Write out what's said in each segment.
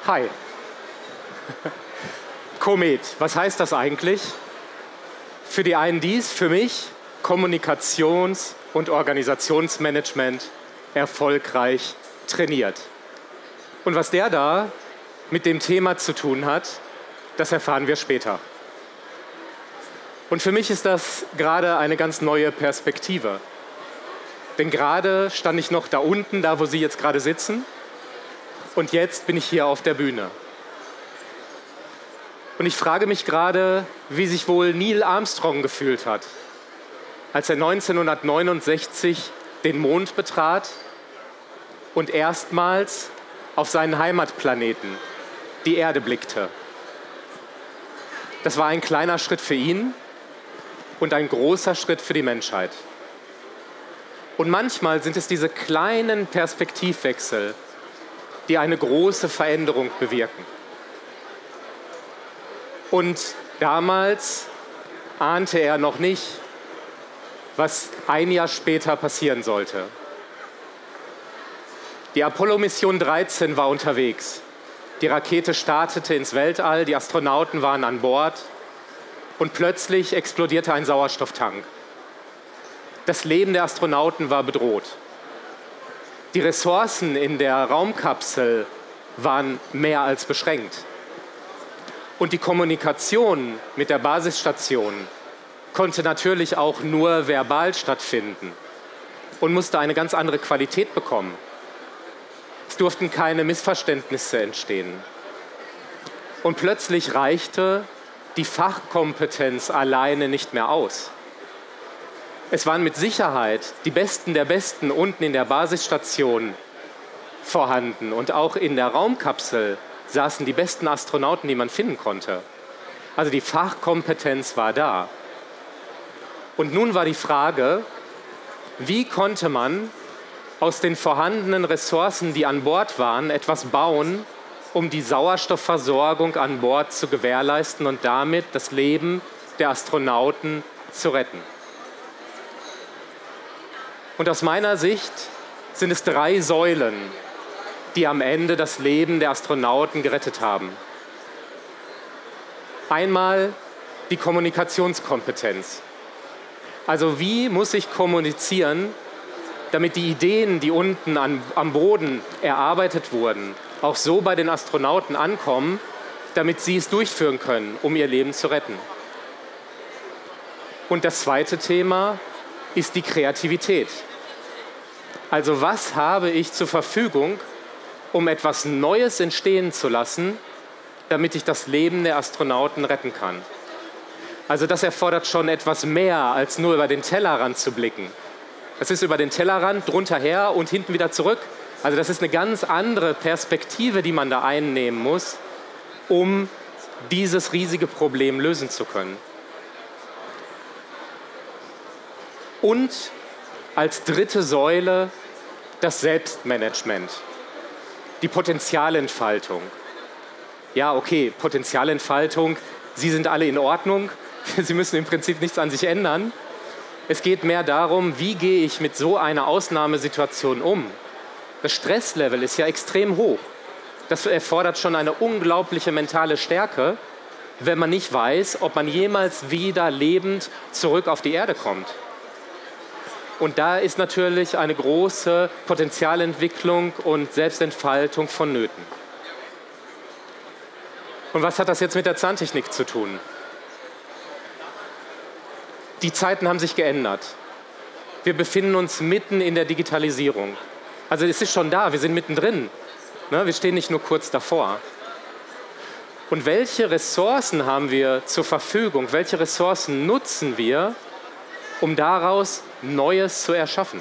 Hi. Komet, was heißt das eigentlich? Für die einen dies, für mich Kommunikations- und Organisationsmanagement erfolgreich trainiert. Und was der da mit dem Thema zu tun hat, das erfahren wir später. Und für mich ist das gerade eine ganz neue Perspektive. Denn gerade stand ich noch da unten, da wo Sie jetzt gerade sitzen, und jetzt bin ich hier auf der Bühne. Und ich frage mich gerade, wie sich wohl Neil Armstrong gefühlt hat, als er 1969 den Mond betrat und erstmals auf seinen Heimatplaneten, die Erde, blickte. Das war ein kleiner Schritt für ihn und ein großer Schritt für die Menschheit. Und manchmal sind es diese kleinen Perspektivwechsel, die eine große Veränderung bewirken. Und damals ahnte er noch nicht, was ein Jahr später passieren sollte. Die Apollo-Mission 13 war unterwegs. Die Rakete startete ins Weltall, die Astronauten waren an Bord und plötzlich explodierte ein Sauerstofftank. Das Leben der Astronauten war bedroht. Die Ressourcen in der Raumkapsel waren mehr als beschränkt. Und die Kommunikation mit der Basisstation konnte natürlich auch nur verbal stattfinden und musste eine ganz andere Qualität bekommen. Es durften keine Missverständnisse entstehen. Und plötzlich reichte die Fachkompetenz alleine nicht mehr aus. Es waren mit Sicherheit die Besten der Besten unten in der Basisstation vorhanden. Und auch in der Raumkapsel saßen die besten Astronauten, die man finden konnte. Also die Fachkompetenz war da. Und nun war die Frage, wie konnte man aus den vorhandenen Ressourcen, die an Bord waren, etwas bauen, um die Sauerstoffversorgung an Bord zu gewährleisten und damit das Leben der Astronauten zu retten. Und aus meiner Sicht sind es 3 Säulen, die am Ende das Leben der Astronauten gerettet haben. Einmal die Kommunikationskompetenz. Also wie muss ich kommunizieren, damit die Ideen, die unten am Boden erarbeitet wurden, auch so bei den Astronauten ankommen, damit sie es durchführen können, um ihr Leben zu retten. Und das zweite Thema ist die Kreativität. Also was habe ich zur Verfügung, um etwas Neues entstehen zu lassen, damit ich das Leben der Astronauten retten kann? Also das erfordert schon etwas mehr, als nur über den Tellerrand zu blicken. Das ist über den Tellerrand, drunter her und hinten wieder zurück. Also das ist eine ganz andere Perspektive, die man da einnehmen muss, um dieses riesige Problem lösen zu können. Und als dritte Säule das Selbstmanagement, die Potenzialentfaltung. Ja, okay, Potenzialentfaltung, Sie sind alle in Ordnung, Sie müssen im Prinzip nichts an sich ändern. Es geht mehr darum, wie gehe ich mit so einer Ausnahmesituation um. Das Stresslevel ist ja extrem hoch. Das erfordert schon eine unglaubliche mentale Stärke, wenn man nicht weiß, ob man jemals wieder lebend zurück auf die Erde kommt. Und da ist natürlich eine große Potenzialentwicklung und Selbstentfaltung vonnöten. Und was hat das jetzt mit der Zahntechnik zu tun? Die Zeiten haben sich geändert. Wir befinden uns mitten in der Digitalisierung. Also es ist schon da, wir sind mittendrin. Wir stehen nicht nur kurz davor. Und welche Ressourcen haben wir zur Verfügung? Welche Ressourcen nutzen wir, um daraus Neues zu erschaffen?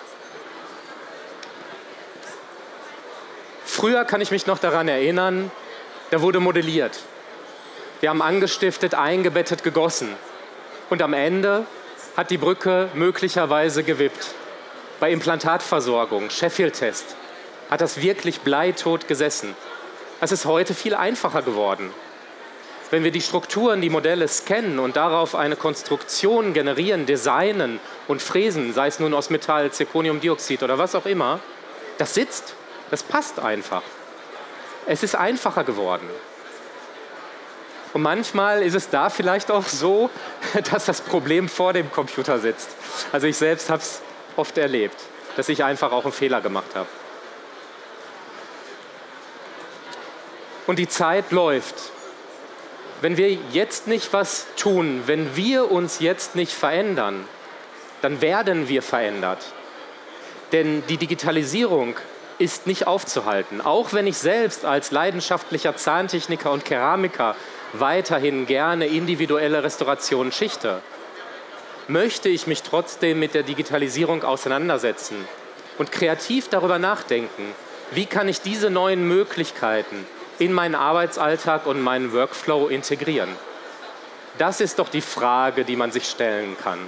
Früher kann ich mich noch daran erinnern, da wurde modelliert. Wir haben angestiftet, eingebettet, gegossen. Und am Ende hat die Brücke möglicherweise gewippt. Bei Implantatversorgung, Sheffield-Test, hat das wirklich bleitot gesessen. Es ist heute viel einfacher geworden. Wenn wir die Strukturen, die Modelle scannen und darauf eine Konstruktion generieren, designen und fräsen, sei es nun aus Metall, Zirconiumdioxid oder was auch immer, das sitzt, das passt einfach. Es ist einfacher geworden. Und manchmal ist es da vielleicht auch so, dass das Problem vor dem Computer sitzt. Also ich selbst habe es oft erlebt, dass ich einfach auch einen Fehler gemacht habe. Und die Zeit läuft. Wenn wir jetzt nicht was tun, wenn wir uns jetzt nicht verändern, dann werden wir verändert. Denn die Digitalisierung ist nicht aufzuhalten. Auch wenn ich selbst als leidenschaftlicher Zahntechniker und Keramiker weiterhin gerne individuelle Restaurationen schichte, möchte ich mich trotzdem mit der Digitalisierung auseinandersetzen und kreativ darüber nachdenken, wie kann ich diese neuen Möglichkeiten in meinen Arbeitsalltag und meinen Workflow integrieren. Das ist doch die Frage, die man sich stellen kann.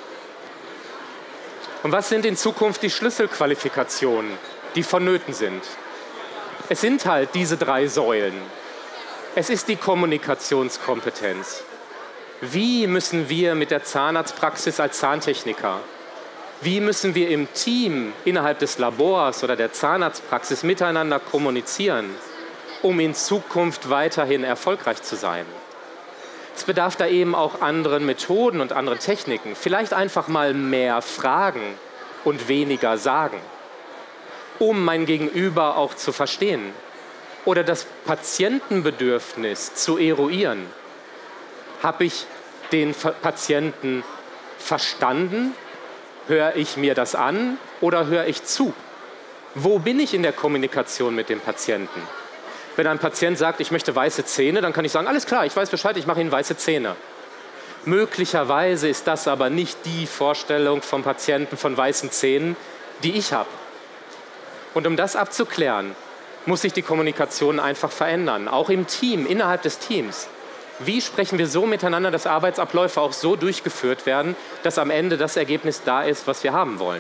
Und was sind in Zukunft die Schlüsselqualifikationen, die vonnöten sind? Es sind halt diese 3 Säulen. Es ist die Kommunikationskompetenz. Wie müssen wir mit der Zahnarztpraxis als Zahntechniker, wie müssen wir im Team innerhalb des Labors oder der Zahnarztpraxis miteinander kommunizieren, um in Zukunft weiterhin erfolgreich zu sein? Es bedarf da eben auch anderen Methoden und anderen Techniken. Vielleicht einfach mal mehr fragen und weniger sagen, um mein Gegenüber auch zu verstehen oder das Patientenbedürfnis zu eruieren. Habe ich den Patienten verstanden? Höre ich mir das an oder höre ich zu? Wo bin ich in der Kommunikation mit dem Patienten? Wenn ein Patient sagt, ich möchte weiße Zähne, dann kann ich sagen, alles klar, ich weiß Bescheid, ich mache Ihnen weiße Zähne. Möglicherweise ist das aber nicht die Vorstellung vom Patienten von weißen Zähnen, die ich habe. Und um das abzuklären, muss sich die Kommunikation einfach verändern, auch im Team, innerhalb des Teams. Wie sprechen wir so miteinander, dass Arbeitsabläufe auch so durchgeführt werden, dass am Ende das Ergebnis da ist, was wir haben wollen?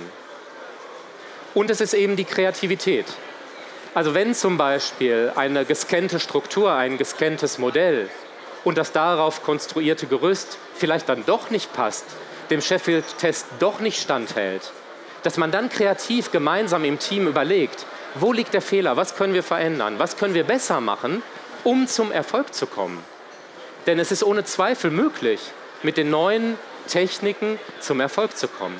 Und es ist eben die Kreativität. Also wenn zum Beispiel eine gescannte Struktur, ein gescanntes Modell und das darauf konstruierte Gerüst vielleicht dann doch nicht passt, dem Sheffield-Test doch nicht standhält, dass man dann kreativ gemeinsam im Team überlegt, wo liegt der Fehler, was können wir verändern, was können wir besser machen, um zum Erfolg zu kommen. Denn es ist ohne Zweifel möglich, mit den neuen Techniken zum Erfolg zu kommen.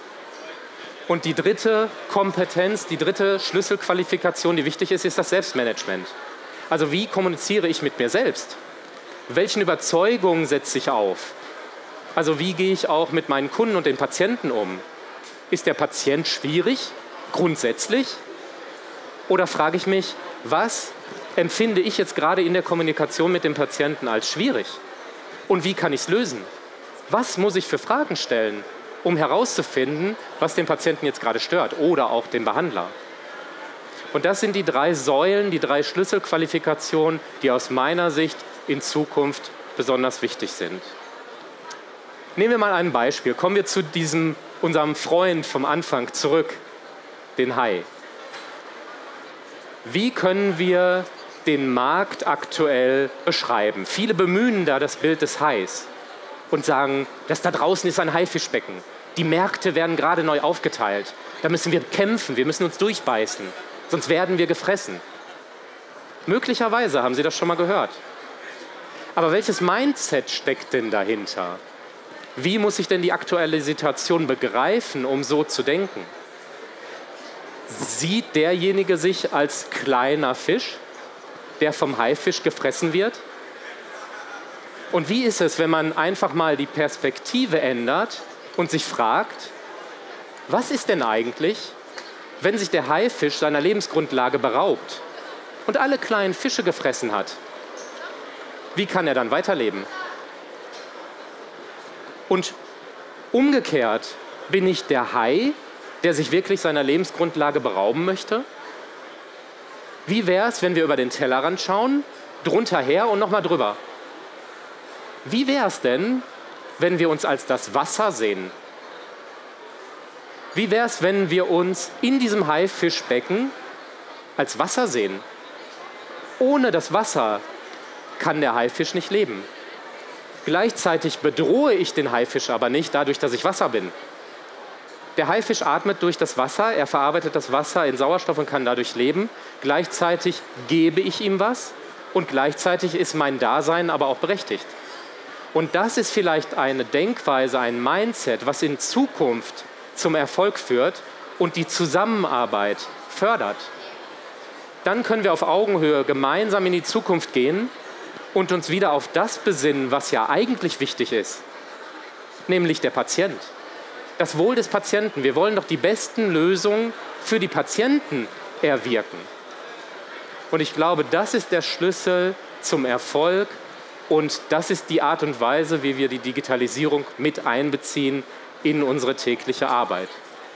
Und die dritte Kompetenz, die dritte Schlüsselqualifikation, die wichtig ist, ist das Selbstmanagement. Also wie kommuniziere ich mit mir selbst? Welchen Überzeugungen setze ich auf? Also wie gehe ich auch mit meinen Kunden und den Patienten um? Ist der Patient schwierig, grundsätzlich? Oder frage ich mich, was empfinde ich jetzt gerade in der Kommunikation mit dem Patienten als schwierig? Und wie kann ich es lösen? Was muss ich für Fragen stellen, um herauszufinden, was den Patienten jetzt gerade stört oder auch den Behandler? Und das sind die 3 Säulen, die 3 Schlüsselqualifikationen, die aus meiner Sicht in Zukunft besonders wichtig sind. Nehmen wir mal ein Beispiel. Kommen wir zu unserem Freund vom Anfang zurück, den Hai. Wie können wir den Markt aktuell beschreiben? Viele bemühen da das Bild des Hais und sagen, das da draußen ist ein Haifischbecken. Die Märkte werden gerade neu aufgeteilt. Da müssen wir kämpfen, wir müssen uns durchbeißen, sonst werden wir gefressen. Möglicherweise haben Sie das schon mal gehört. Aber welches Mindset steckt denn dahinter? Wie muss ich denn die aktuelle Situation begreifen, um so zu denken? Sieht derjenige sich als kleiner Fisch, der vom Haifisch gefressen wird? Und wie ist es, wenn man einfach mal die Perspektive ändert und sich fragt, was ist denn eigentlich, wenn sich der Haifisch seiner Lebensgrundlage beraubt und alle kleinen Fische gefressen hat? Wie kann er dann weiterleben? Und umgekehrt, bin ich der Hai, der sich wirklich seiner Lebensgrundlage berauben möchte? Wie wäre es, wenn wir über den Tellerrand schauen, drunter her und nochmal drüber? Wie wäre es denn, wenn wir uns als das Wasser sehen? Wie wäre es, wenn wir uns in diesem Haifischbecken als Wasser sehen? Ohne das Wasser kann der Haifisch nicht leben. Gleichzeitig bedrohe ich den Haifisch aber nicht dadurch, dass ich Wasser bin. Der Haifisch atmet durch das Wasser, er verarbeitet das Wasser in Sauerstoff und kann dadurch leben. Gleichzeitig gebe ich ihm was und gleichzeitig ist mein Dasein aber auch berechtigt. Und das ist vielleicht eine Denkweise, ein Mindset, was in Zukunft zum Erfolg führt und die Zusammenarbeit fördert. Dann können wir auf Augenhöhe gemeinsam in die Zukunft gehen und uns wieder auf das besinnen, was ja eigentlich wichtig ist, nämlich der Patient. Das Wohl des Patienten. Wir wollen doch die besten Lösungen für die Patienten erwirken. Und ich glaube, das ist der Schlüssel zum Erfolg und das ist die Art und Weise, wie wir die Digitalisierung mit einbeziehen in unsere tägliche Arbeit.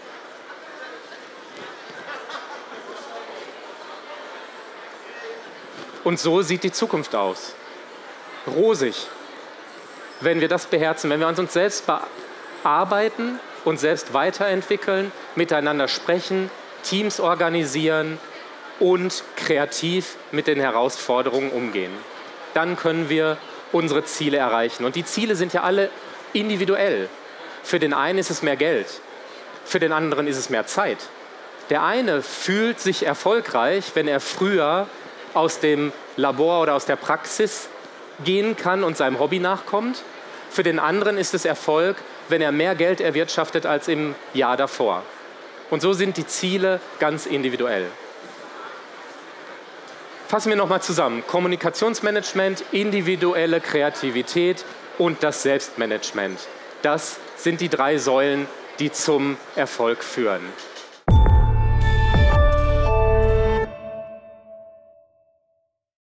Und so sieht die Zukunft aus. Rosig. Wenn wir das beherzen, wenn wir an uns selbst bearbeiten, uns selbst weiterentwickeln, miteinander sprechen, Teams organisieren und kreativ mit den Herausforderungen umgehen. Dann können wir unsere Ziele erreichen. Und die Ziele sind ja alle individuell. Für den einen ist es mehr Geld, für den anderen ist es mehr Zeit. Der eine fühlt sich erfolgreich, wenn er früher aus dem Labor oder aus der Praxis gehen kann und seinem Hobby nachkommt. Für den anderen ist es Erfolg, wenn er mehr Geld erwirtschaftet als im Jahr davor. Und so sind die Ziele ganz individuell. Fassen wir nochmal zusammen. Kommunikationsmanagement, individuelle Kreativität und das Selbstmanagement. Das sind die 3 Säulen, die zum Erfolg führen.